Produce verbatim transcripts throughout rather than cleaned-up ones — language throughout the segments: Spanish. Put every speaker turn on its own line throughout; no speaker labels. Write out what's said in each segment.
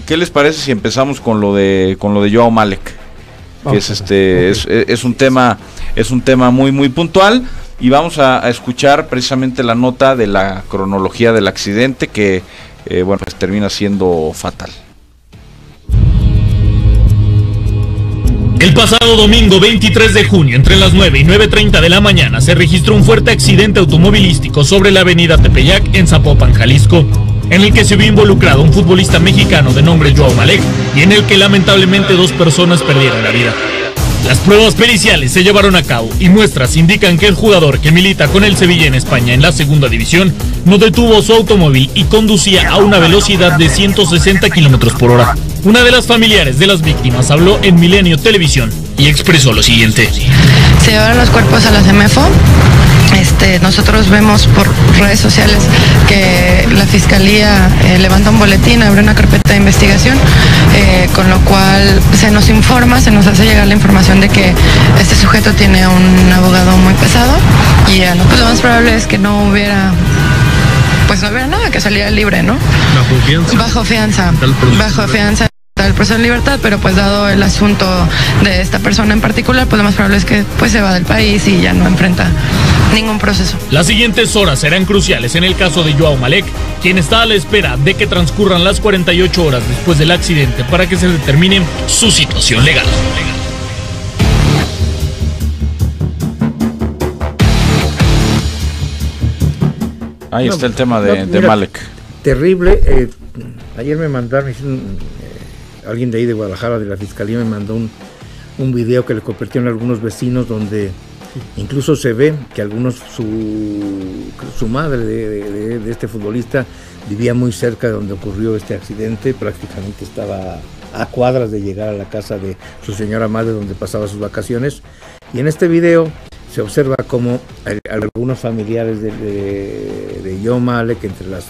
¿qué les parece si empezamos con lo de con lo de Joao Malek? Que es este es, es un tema es un tema muy muy puntual, y vamos a, a escuchar precisamente la nota de la cronología del accidente que eh, bueno, pues termina siendo fatal.
El pasado domingo veintitrés de junio, entre las nueve y nueve treinta de la mañana, se registró un fuerte accidente automovilístico sobre la avenida Tepeyac en Zapopan, Jalisco, en el que se vio involucrado un futbolista mexicano de nombre Joao Malek, y en el que lamentablemente dos personas perdieron la vida. Las pruebas periciales se llevaron a cabo y muestras indican que el jugador, que milita con el Sevilla en España en la segunda división, no detuvo su automóvil y conducía a una velocidad de ciento sesenta kilómetros por hora. Una de las familiares de las víctimas habló en Milenio Televisión y expresó lo siguiente.
Se llevaron los cuerpos a la CEMEFO. Este, nosotros vemos por redes sociales que la Fiscalía eh, levanta un boletín, abre una carpeta de investigación, eh, con lo cual se nos informa, se nos hace llegar la información de que este sujeto tiene un abogado muy pesado, y eh, pues lo más probable es que no hubiera, pues no hubiera nada, que saliera libre, ¿no?
Bajo fianza.
Bajo fianza. Bajo fianza. El proceso en libertad, pero pues dado el asunto de esta persona en particular, pues lo más probable es que pues se va del país y ya no enfrenta ningún proceso.
Las siguientes horas serán cruciales en el caso de Joao Malek, quien está a la espera de que transcurran las cuarenta y ocho horas después del accidente para que se determine su situación legal.
Ahí
no,
está el tema de,
no,
de
mira,
Malek.
Terrible. Eh, ayer me mandaron, eh, alguien de ahí de Guadalajara, de la Fiscalía, me mandó un, un video que le compartieron algunos vecinos, donde incluso se ve que algunos, su, su madre de, de, de este futbolista vivía muy cerca de donde ocurrió este accidente, prácticamente estaba a cuadras de llegar a la casa de su señora madre donde pasaba sus vacaciones, y en este video se observa como algunos familiares de, de, de Joao Malek, entre las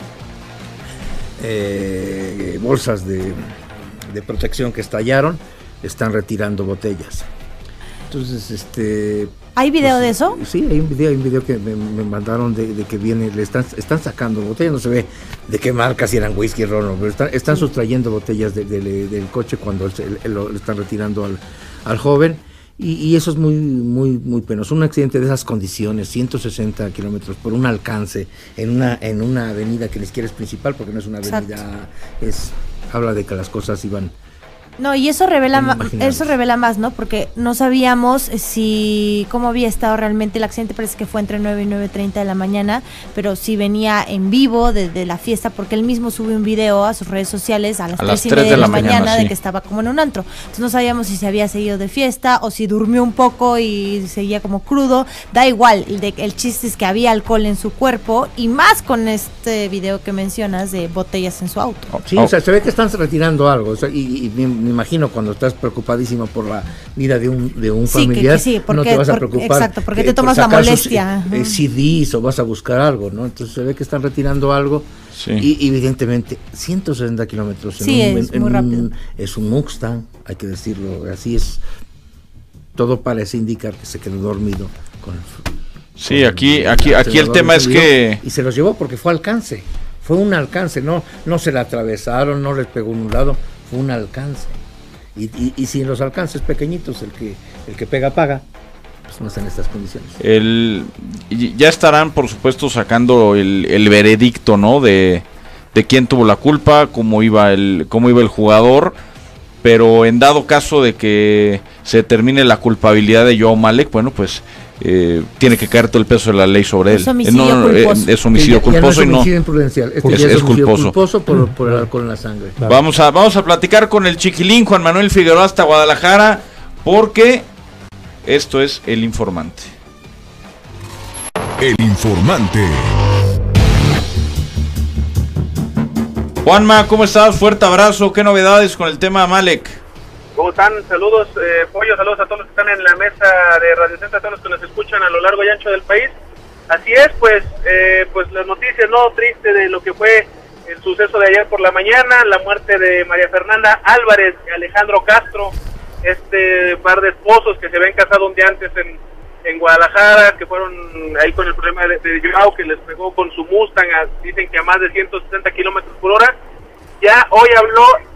eh, bolsas de, de protección que estallaron, están retirando botellas. Entonces, este...
¿Hay video
pues,
de eso?
Sí, hay un video, hay un video que me, me mandaron de, de que viene, le están, están sacando botellas, no se ve de qué marca, si eran whisky, ron, pero están, están sustrayendo botellas de, de, de, del coche cuando el, el, lo están retirando al, al joven. Y, y eso es muy muy muy penoso. Un accidente de esas condiciones, ciento sesenta kilómetros por un alcance, en una en una avenida que ni siquiera es principal, porque no es una avenida. Exacto. es habla de que las cosas iban.
No, y eso revela más, eso revela más, ¿no? Porque no sabíamos si cómo había estado realmente el accidente. Parece que fue entre nueve y nueve treinta de la mañana, pero si venía en vivo desde de la fiesta, porque él mismo sube un video a sus redes sociales a las tres y media de la mañana, mañana sí. de que estaba como en un antro. Entonces no sabíamos si se había seguido de fiesta o si durmió un poco y seguía como crudo. Da igual, el, de, el chiste es que había alcohol en su cuerpo, y más con este video que mencionas de botellas en su auto.
Sí, o sea, se ve que están retirando algo, o sea, y, y me imagino cuando estás preocupadísimo por la vida de un de un
sí,
familiar,
que, que sí, porque,
no te vas a
porque,
preocupar.
Exacto, porque te tomas la molestia.
Eh, C Ds o vas a buscar algo, ¿no? Entonces se ve que están retirando algo, sí. Y evidentemente ciento sesenta kilómetros en
sí,
un,
es
en
muy
un,
rápido.
Es un Mustang, hay que decirlo, así es. Todo parece indicar que se quedó dormido con el,
Sí, con aquí el, aquí aquí el tema es que
y se los llevó porque fue alcance. Fue un alcance, no no se la atravesaron, no les pegó en un lado, fue un alcance. Y, y, y si en los alcances pequeñitos el que el que pega paga, pues no está en estas condiciones.
El, ya estarán, por supuesto, sacando el, el veredicto, ¿no? De, de quién tuvo la culpa, cómo iba el cómo iba el jugador, pero en dado caso de que se determine la culpabilidad de Joao Malek, bueno, pues eh, tiene que caer todo el peso de la ley sobre él.
Es homicidio
eh, no,
culposo.
Eh, es homicidio
ya,
culposo
ya no es homicidio
y no
imprudencial. Este
es,
ya es,
es culposo.
culposo por, por el alcohol en la sangre.
Claro. Vamos a vamos a platicar con el chiquilín Juan Manuel Figueroa hasta Guadalajara, porque esto es El Informante.
El Informante.
Juanma, ¿cómo estás? Fuerte abrazo. ¿Qué novedades con el tema Malek?
¿Cómo están? Saludos, eh, Pollo, saludos a todos los que están en la mesa de Radio Centro, a todos los que nos escuchan a lo largo y ancho del país. Así es, pues, eh, pues las noticias, ¿no? Triste de lo que fue el suceso de ayer por la mañana, la muerte de María Fernanda Álvarez y Alejandro Castro, este par de esposos que se habían casado un día antes en, en Guadalajara, que fueron ahí con el problema de, de Joao, que les pegó con su Mustang, a, dicen que a más de ciento sesenta kilómetros por hora. Ya hoy habló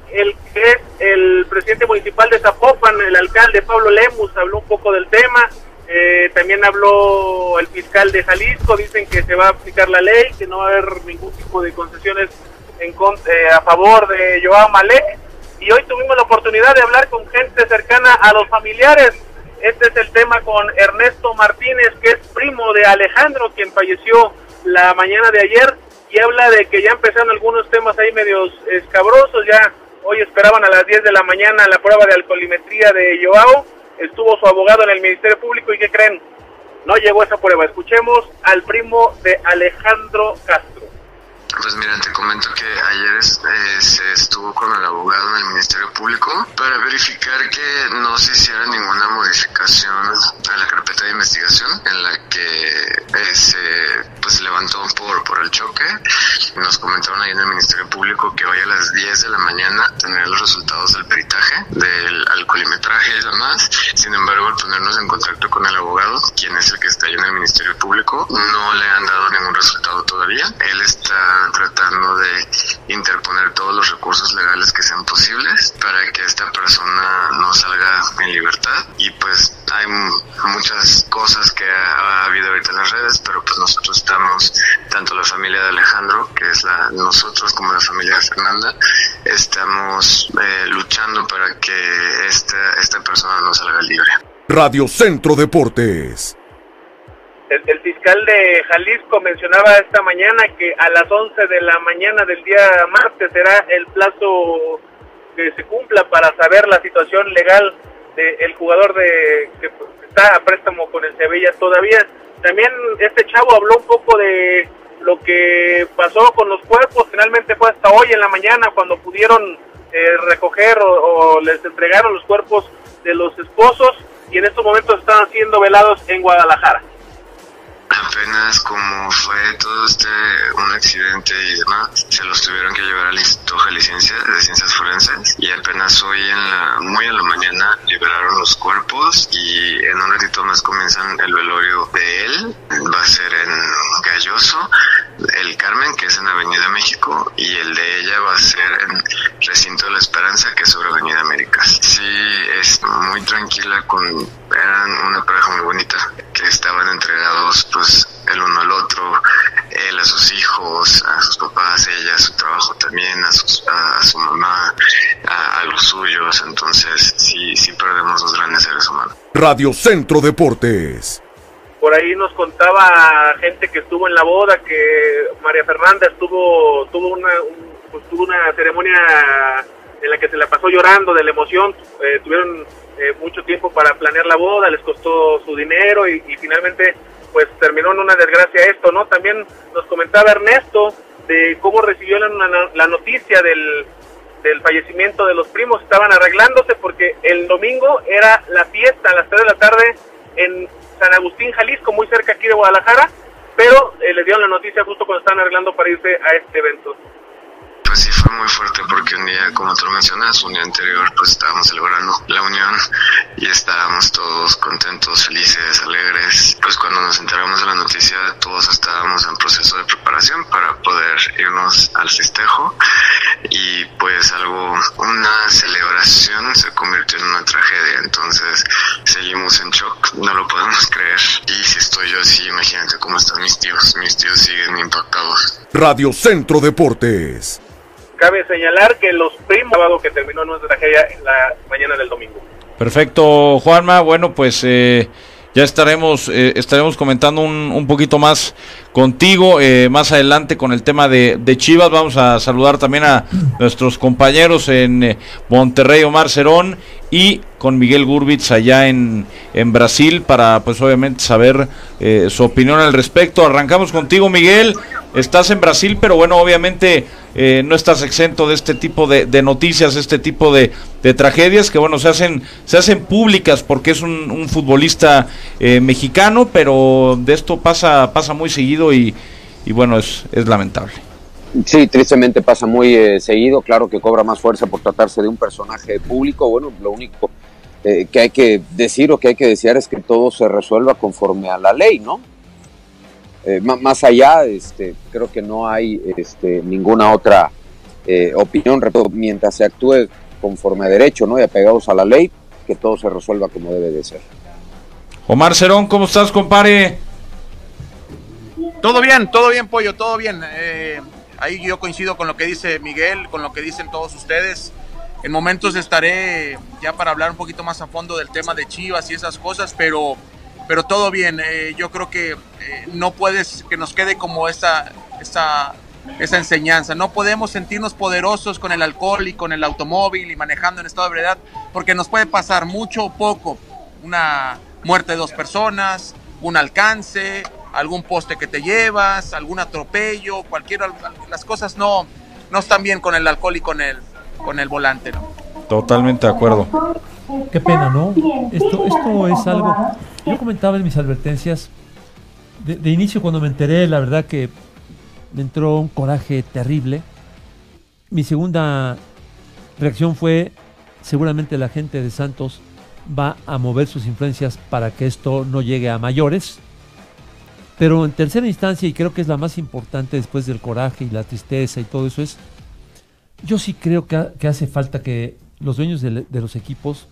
el que es el presidente municipal de Zapopan, el alcalde Pablo Lemus, habló un poco del tema. Eh, también habló el fiscal de Jalisco, dicen que se va a aplicar la ley, que no va a haber ningún tipo de concesiones en eh, a favor de Joao Malek. Y hoy tuvimos la oportunidad de hablar con gente cercana a los familiares. Este es el tema con Ernesto Martínez, que es primo de Alejandro, quien falleció la mañana de ayer, y habla de que ya empezaron algunos temas ahí medios escabrosos. Ya hoy esperaban a las diez de la mañana la prueba de alcoholimetría de Joao. Estuvo su abogado en el Ministerio Público y ¿qué creen? No llegó esa prueba. Escuchemos al primo de Alejandro Castro.
Pues mira, te comento que ayer eh, se estuvo con el abogado en el Ministerio Público para verificar que no se hiciera ninguna modificación a la carpeta de investigación en la que eh, se pues, levantó por, por el choque. Nos comentaron ahí en el Ministerio Público que hoy a las diez de la mañana tendrían los resultados del peritaje, del alcoholimetraje y demás. Sin embargo, al ponernos en contacto con el abogado, quien es el que está ahí en el Ministerio Público, no le han dado ningún resultado todavía. Él está tratando de interponer todos los recursos legales que sean posibles para que esta persona no salga en libertad. Y pues hay muchas cosas que ha, ha habido ahorita en las redes, pero pues nosotros estamos, tanto la familia de Alejandro, que es la nosotros, como la familia de Fernanda, estamos eh, luchando para que esta, esta persona no salga libre.
Radio Centro Deportes.
El, el fiscal de Jalisco mencionaba esta mañana que a las once de la mañana del día martes será el plazo que se cumpla para saber la situación legal del jugador de que está a préstamo con el Sevilla todavía. También este chavo habló un poco de lo que pasó con los cuerpos. Finalmente fue hasta hoy en la mañana cuando pudieron eh, recoger o, o les entregaron los cuerpos de los esposos, y en estos momentos están siendo velados en Guadalajara.
Apenas como fue todo este un accidente y demás, se los tuvieron que llevar al Instituto Jalisciense de Ciencias Forenses, y apenas hoy en la muy en la mañana liberaron los cuerpos, y en un ratito más comienzan el velorio de él. Va a ser en Galloso, el Carmen, que es en Avenida México, y el de ella va a ser en Recinto de la Esperanza, que es sobre Avenida Américas. Sí, es muy tranquila, con eran una pareja muy bonita, que estaban entregados pues el uno al otro, él a sus hijos, a sus papás, ella a su trabajo también, a, sus, a, a su mamá, a, a los suyos. Entonces sí, sí perdemos los grandes seres humanos.
Radio Centro Deportes.
Por ahí nos contaba gente que estuvo en la boda que María Fernanda estuvo tuvo una un, pues, tuvo una ceremonia en la que se la pasó llorando de la emoción. Eh, tuvieron eh, mucho tiempo para planear la boda, les costó su dinero y, y finalmente pues terminó en una desgracia esto, ¿no? También nos comentaba Ernesto de cómo recibió la, la noticia del, del fallecimiento de los primos. Estaban arreglándose porque el domingo era la fiesta a las tres de la tarde en San Agustín, Jalisco, muy cerca aquí de Guadalajara, pero eh, les dieron la noticia justo cuando estaban arreglando para irse a este evento.
Pues sí, fue muy fuerte porque un día, como tú lo mencionas, un día anterior, pues estábamos celebrando la unión y estábamos todos contentos, felices, alegres. Pues cuando nos enteramos de la noticia, todos estábamos en proceso de preparación para poder irnos al festejo, y pues algo, una celebración se convirtió en una tragedia. Entonces seguimos en shock, no lo podemos creer. Y si estoy yo así, imagínate cómo están mis tíos, mis tíos siguen impactados.
Radio Centro Deportes.
Cabe señalar que los primos, que terminó nuestra tragedia en la mañana del domingo.
Perfecto, Juanma. Bueno, pues eh, ya estaremos eh, estaremos comentando un, un poquito más contigo eh, más adelante con el tema de, de Chivas. Vamos a saludar también a nuestros compañeros en eh, Monterrey, Omar Cerón, y con Miguel Gurbitz allá en, en Brasil, para pues obviamente saber eh, su opinión al respecto. Arrancamos contigo, Miguel. Estás en Brasil, pero bueno, obviamente eh, no estás exento de este tipo de, de noticias, este tipo de, de tragedias que bueno, se hacen se hacen públicas porque es un, un futbolista eh, mexicano, pero de esto pasa pasa muy seguido y, y bueno, es, es lamentable.
Sí, tristemente pasa muy eh, seguido. Claro que cobra más fuerza por tratarse de un personaje público. Bueno, lo único eh, que hay que decir o que hay que desear es que todo se resuelva conforme a la ley, ¿no? Eh, más allá, este, creo que no hay este, ninguna otra eh, opinión, repito, mientras se actúe conforme a derecho, ¿no? Y apegados a la ley, que todo se resuelva como debe de ser.
Omar Cerón, ¿cómo estás, compadre?
Todo bien, todo bien, Pollo, todo bien. Eh, ahí yo coincido con lo que dice Miguel, con lo que dicen todos ustedes. En momentos estaré ya para hablar un poquito más a fondo del tema de Chivas y esas cosas, pero, pero todo bien. Eh, yo creo que eh, no puedes que nos quede como esa, esa, esa enseñanza. No podemos sentirnos poderosos con el alcohol y con el automóvil y manejando en estado de ebriedad, porque nos puede pasar mucho o poco. Una muerte de dos personas, un alcance, algún poste que te llevas, algún atropello, cualquiera, las cosas no, no están bien con el alcohol y con el, con el volante, ¿no?
Totalmente de acuerdo.
Qué pena, ¿no? Esto, esto es algo, yo comentaba en mis advertencias, de, de inicio cuando me enteré, la verdad que me entró un coraje terrible. Mi segunda reacción fue, seguramente la gente de Santos va a mover sus influencias para que esto no llegue a mayores. Pero en tercera instancia, y creo que es la más importante después del coraje y la tristeza y todo eso, es, yo sí creo que, ha, que hace falta que los dueños de, de los equipos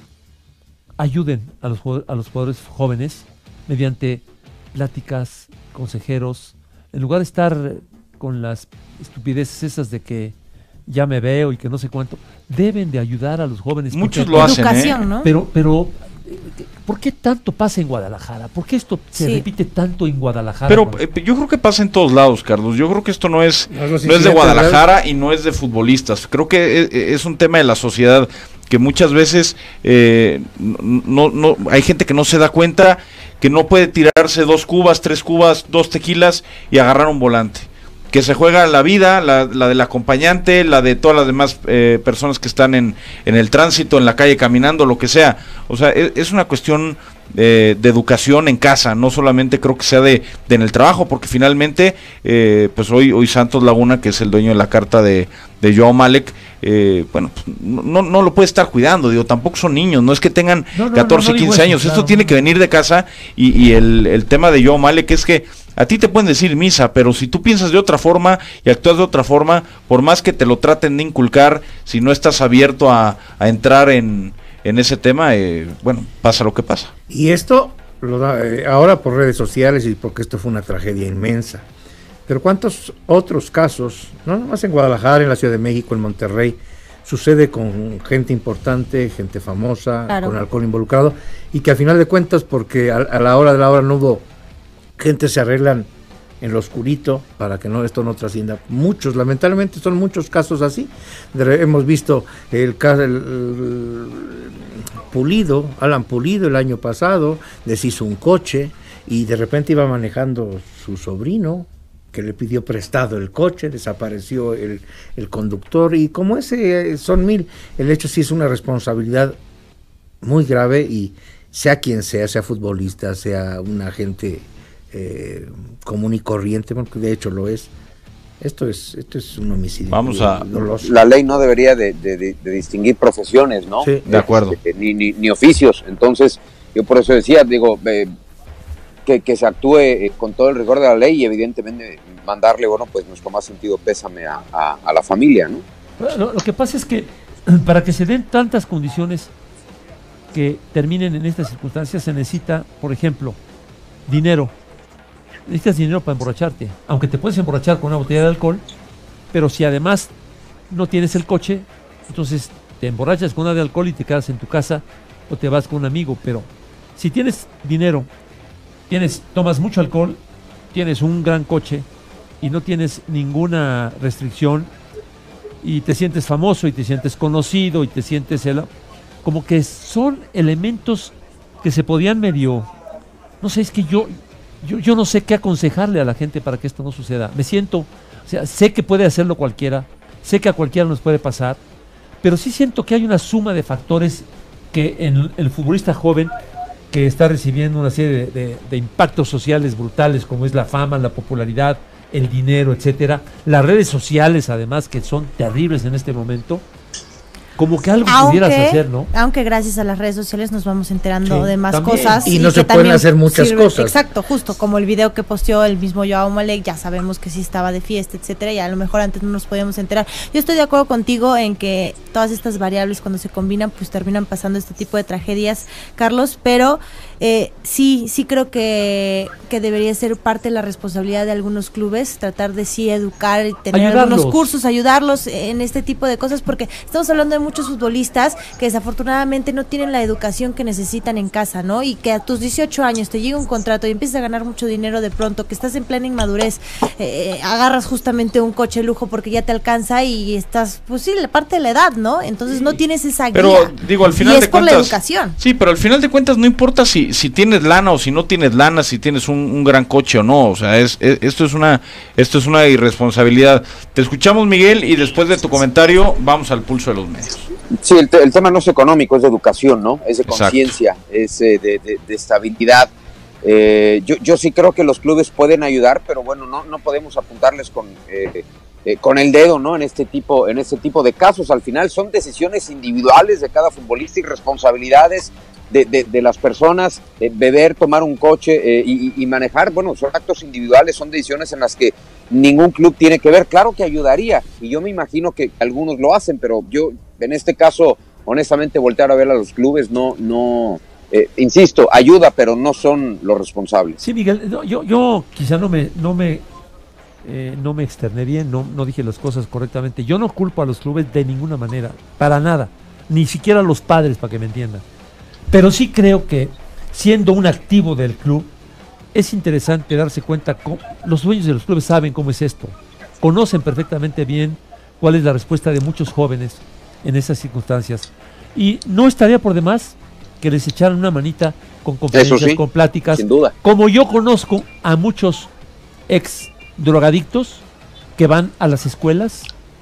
ayuden a los, a los jugadores jóvenes mediante pláticas, consejeros, en lugar de estar con las estupideces esas de que ya me veo y que no sé cuánto, deben de ayudar a los jóvenes.
Muchos lo hacen, ¿eh?
¿no? Pero, pero ¿por qué tanto pasa en Guadalajara? ¿Por qué esto se sí. repite tanto en Guadalajara?
Pero eh, yo creo que pasa en todos lados, Carlos. Yo creo que esto no es, no, no es de Guadalajara y no es de futbolistas. Creo que es, es un tema de la sociedad que muchas veces eh, no, no, hay gente que no se da cuenta que no puede tirarse dos cubas, tres cubas, dos tequilas y agarrar un volante. Que se juega la vida, la, la del acompañante, la de todas las demás eh, personas que están en, en el tránsito, en la calle, caminando, lo que sea. O sea, es, es una cuestión eh, de educación en casa, no solamente creo que sea de, de en el trabajo, porque finalmente, eh, pues hoy, hoy Santos Laguna, que es el dueño de la carta de, de Joao Malek, eh, bueno, no, no lo puede estar cuidando, digo, tampoco son niños, no es que tengan no, no, catorce, no, no, quince años, eso, claro, esto tiene que venir de casa, y, y el, el tema de Joao Malek es que a ti te pueden decir misa, pero si tú piensas de otra forma y actúas de otra forma, por más que te lo traten de inculcar, si no estás abierto a, a entrar en, en ese tema, eh, bueno, pasa lo que pasa.
Y esto lo da eh, ahora por redes sociales y porque esto fue una tragedia inmensa. Pero ¿cuántos otros casos, no nomás en Guadalajara, en la Ciudad de México, en Monterrey, sucede con gente importante, gente famosa, claro, con alcohol involucrado, y que al final de cuentas, porque a, a la hora de la hora no hubo gente, se arreglan en lo oscurito para que no esto no trascienda. Muchos, lamentablemente son muchos casos así. De, hemos visto el caso el, el, Pulido, Alan Pulido, el año pasado deshizo un coche y de repente iba manejando su sobrino que le pidió prestado el coche, desapareció el, el conductor, y como ese son mil. El hecho sí es una responsabilidad muy grave, y sea quien sea, sea futbolista, sea un agente Eh, común y corriente, porque de hecho lo es. Esto es esto es un homicidio.
Vamos a
doloroso.
La ley no debería de, de, de, de distinguir profesiones, ¿no?
Sí, de acuerdo.
Eh, ni, ni, ni oficios. Entonces, yo por eso decía, digo, eh, que, que se actúe eh, con todo el rigor de la ley, y evidentemente mandarle, bueno, pues nuestro más sentido pésame a, a, a la familia, ¿no?
Lo, lo que pasa es que para que se den tantas condiciones que terminen en estas circunstancias, se necesita, por ejemplo, dinero. Necesitas dinero para emborracharte, aunque te puedes emborrachar con una botella de alcohol, pero si además no tienes el coche, entonces te emborrachas con una de alcohol y te quedas en tu casa o te vas con un amigo. Pero si tienes dinero, tienes, tomas mucho alcohol, tienes un gran coche y no tienes ninguna restricción, y te sientes famoso y te sientes conocido y te sientes el, como que son elementos que se podían medio, no sé, es que yo Yo, yo no sé qué aconsejarle a la gente para que esto no suceda. Me siento, o sea, sé que puede hacerlo cualquiera, sé que a cualquiera nos puede pasar, pero sí siento que hay una suma de factores que en el futbolista joven, que está recibiendo una serie de, de, de impactos sociales brutales, como es la fama, la popularidad, el dinero, etcétera, las redes sociales además, que son terribles en este momento, como que algo
aunque,
pudieras hacer, ¿no?
Aunque gracias a las redes sociales nos vamos enterando
Sí,
de más
también.
cosas.
Y no se pueden hacer muchas
sirve,
cosas.
Exacto, justo, como el video que posteó el mismo Joao Malek, ya sabemos que sí estaba de fiesta, etcétera, y a lo mejor antes no nos podíamos enterar. Yo estoy de acuerdo contigo en que todas estas variables cuando se combinan, pues terminan pasando este tipo de tragedias, Carlos, pero eh, sí, sí creo que, que debería ser parte de la responsabilidad de algunos clubes, tratar de sí educar y tener
Ayudarlos.
algunos cursos, ayudarlos en este tipo de cosas, porque estamos hablando de muchos futbolistas que desafortunadamente no tienen la educación que necesitan en casa, ¿no? Y que a tus dieciocho años te llega un contrato y empiezas a ganar mucho dinero de pronto, que estás en plena inmadurez, eh, agarras justamente un coche de lujo porque ya te alcanza y estás, pues sí, la parte de la edad, ¿no? Entonces no tienes esa
Pero
guía.
digo, al final
y es
de
por
cuentas,
la educación.
Sí, pero al final de cuentas no importa si, si tienes lana o si no tienes lana, si tienes un, un gran coche o no, o sea, es, es- esto es una esto es una irresponsabilidad. Te escuchamos, Miguel, y después de tu comentario vamos al pulso de los medios.
Sí, el, te- el tema no es económico, es de educación, ¿no? Es de
Exacto.
conciencia, es eh, de, de- de estabilidad. Eh, yo, yo sí creo que los clubes pueden ayudar, pero bueno, no, no podemos apuntarles con, eh, eh, con el dedo, ¿no? En este tipo, en este tipo de casos. Al final son decisiones individuales de cada futbolista y responsabilidades de, de, de las personas. Eh, beber, tomar un coche eh, y, y manejar, bueno, son actos individuales, son decisiones en las que ningún club tiene que ver. Claro que ayudaría, y yo me imagino que algunos lo hacen, pero yo, en este caso, honestamente, voltear a ver a los clubes, no, no, eh, insisto, ayuda, pero no son los responsables.
Sí, Miguel, no, yo, yo quizá no me, no me, eh, no me externé bien, no, no dije las cosas correctamente. Yo no culpo a los clubes de ninguna manera, para nada, ni siquiera a los padres, para que me entiendan. Pero sí creo que, siendo un activo del club, es interesante darse cuenta cómo los dueños de los clubes saben cómo es esto, conocen perfectamente bien cuál es la respuesta de muchos jóvenes en esas circunstancias, y no estaría por demás que les echaran una manita con conferencias,
Eso sí,
con pláticas,
sin duda.
como yo conozco a muchos ex drogadictos que van a las escuelas,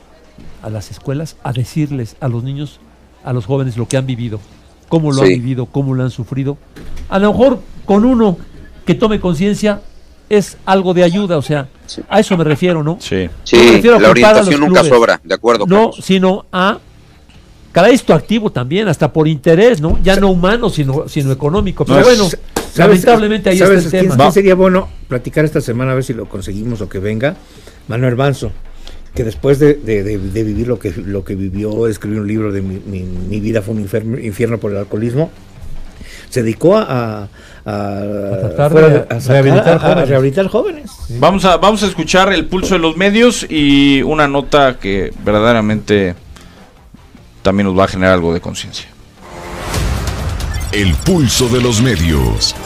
a las escuelas a decirles a los niños, a los jóvenes lo que han vivido, cómo lo
Sí.
han vivido, cómo lo han sufrido. A lo mejor con uno que tome conciencia es algo de ayuda, o sea, a eso me refiero, ¿no?
Sí.
Sí,
No me refiero a
la
culpar a
orientación
los
nunca
clubes.
sobra, de acuerdo.
No,
Carlos.
sino a cada esto activo también, hasta por interés, ¿no? Ya no humano, sino, sino económico. Pero
No,
bueno,
¿sabes-
lamentablemente ahí
¿sabes
está el
quién-
tema.
quién sería bueno platicar esta semana, a ver si lo conseguimos o que venga? Manuel Manso, que después de, de- de- de vivir lo que, lo que vivió, escribió un libro de mi, mi- mi vida fue un infierno, infierno por el alcoholismo, se dedicó a, a, a-
tratar
fuera
de
a sacar-
rehabilitar
a- a
jóvenes.
rehabilitar jóvenes.
Vamos a, vamos a escuchar el pulso de los medios y una nota que verdaderamente también nos va a generar algo de conciencia.
El pulso de los medios.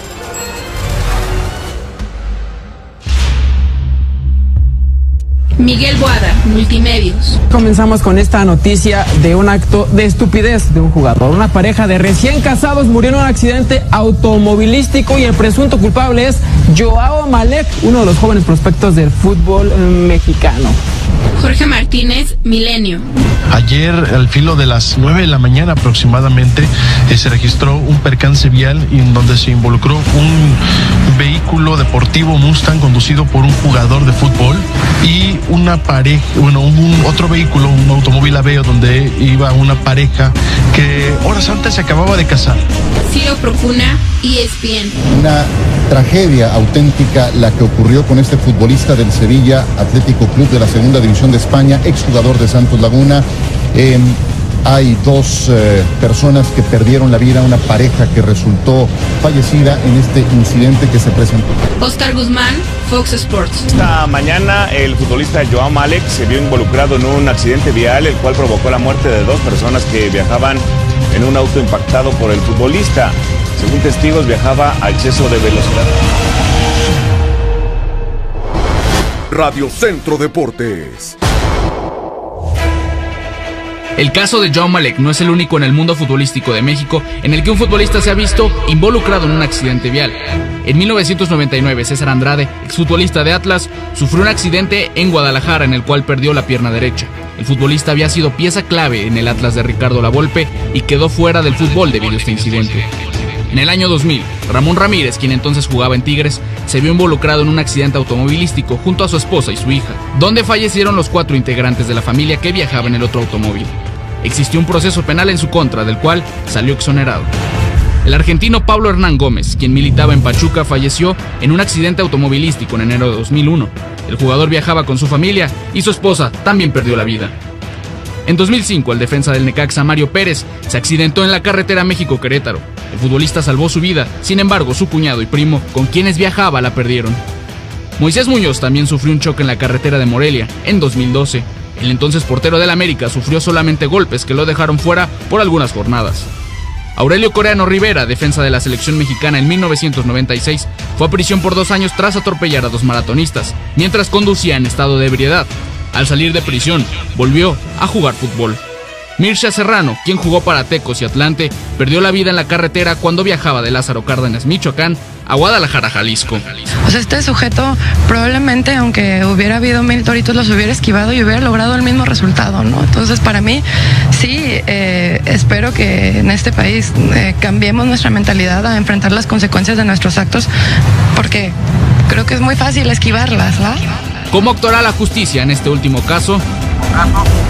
Miguel Boada, Multimedios.
Comenzamos con esta noticia de un acto de estupidez de un jugador. Una pareja de recién casados murió en un accidente automovilístico y el presunto culpable es Joao Malek, uno de los jóvenes prospectos del fútbol eh, mexicano.
Jorge Martínez, Milenio.
Ayer, al filo de las nueve de la mañana aproximadamente, eh, se registró un percance vial en donde se involucró un vehículo deportivo Mustang conducido por un jugador de fútbol y una pareja, bueno, un, otro vehículo, un automóvil Aveo donde iba una pareja que horas antes se acababa de casar.
Ciro Procuna, E S P N.
Una tragedia auténtica la que ocurrió con este futbolista del Sevilla Atlético Club de la Segunda División de España, exjugador de Santos Laguna. Eh, hay dos eh, personas que perdieron la vida, una pareja que resultó fallecida en este incidente que se presentó.
Oscar Guzmán, Fox Sports.
Esta mañana el futbolista Joao Malek se vio involucrado en un accidente vial, el cual provocó la muerte de dos personas que viajaban en un auto impactado por el futbolista. Según testigos, viajaba a exceso de velocidad.
Radio Centro Deportes.
El caso de Joao Malek no es el único en el mundo futbolístico de México en el que un futbolista se ha visto involucrado en un accidente vial. En mil novecientos noventa y nueve, César Andrade, exfutbolista de Atlas, sufrió un accidente en Guadalajara en el cual perdió la pierna derecha. El futbolista había sido pieza clave en el Atlas de Ricardo Lavolpe y quedó fuera del fútbol debido a este incidente. En el año dos mil, Ramón Ramírez, quien entonces jugaba en Tigres, se vio involucrado en un accidente automovilístico junto a su esposa y su hija, donde fallecieron los cuatro integrantes de la familia que viajaba en el otro automóvil. existió un proceso penal en su contra, del cual salió exonerado. El argentino Pablo Hernán Gómez, quien militaba en Pachuca, falleció en un accidente automovilístico en enero de dos mil uno. El jugador viajaba con su familia y su esposa también perdió la vida. En dos mil cinco, el defensa del Necaxa, Mario Pérez, se accidentó en la carretera México-Querétaro. El futbolista salvó su vida, sin embargo, su cuñado y primo, con quienes viajaba, la perdieron. Moisés Muñoz también sufrió un choque en la carretera de Morelia en dos mil doce. El entonces portero del América sufrió solamente golpes que lo dejaron fuera por algunas jornadas. Aurelio Coreano Rivera, defensa de la selección mexicana en mil novecientos noventa y seis, fue a prisión por dos años tras atropellar a dos maratonistas, mientras conducía en estado de ebriedad. Al salir de prisión, volvió a jugar fútbol. Mircea Serrano, quien jugó para Tecos y Atlante, perdió la vida en la carretera cuando viajaba de Lázaro Cárdenas, Michoacán, a Guadalajara, Jalisco.
O sea, este sujeto probablemente, aunque hubiera habido mil toritos, los hubiera esquivado y hubiera logrado el mismo resultado, ¿no? Entonces, para mí, sí, eh, espero que en este país eh, cambiemos nuestra mentalidad a enfrentar las consecuencias de nuestros actos, porque creo que es muy fácil esquivarlas, ¿no?
¿Cómo actuará la justicia en este último caso?